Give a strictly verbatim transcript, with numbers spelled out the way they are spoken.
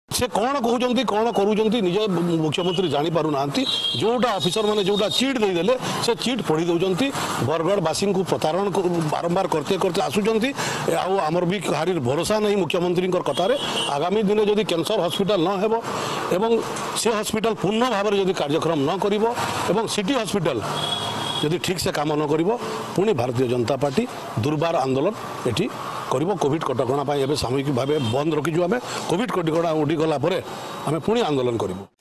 से कौन कहते कौन करूँ निज मुख्यमंत्री जापर ना जोटा ऑफिसर मैंने जोटा चिट देदेले से चिट पढ़ी दौरान बरगढ़वासी को प्रतारण बारंबार करते करते आसुँच आमर भी कहार भरोसा नहीं मुख्यमंत्री कथार आगामी दिन जदि कैंसर हॉस्पिटल न हेबो एवं से हॉस्पिटल पूर्ण भाव में जदि कार्यक्रम न करिवो एवं सिटी हॉस्पिटल जदि ठीक से काम न करिवो पुणी भारतीय जनता पार्टी दुर्बार आंदोलन एठी करिवो। कोविड कटकणा सामूहिक भाव बंद रखीजु आम कोविड कटकणा उठीगला आम पुणी आंदोलन करूँ।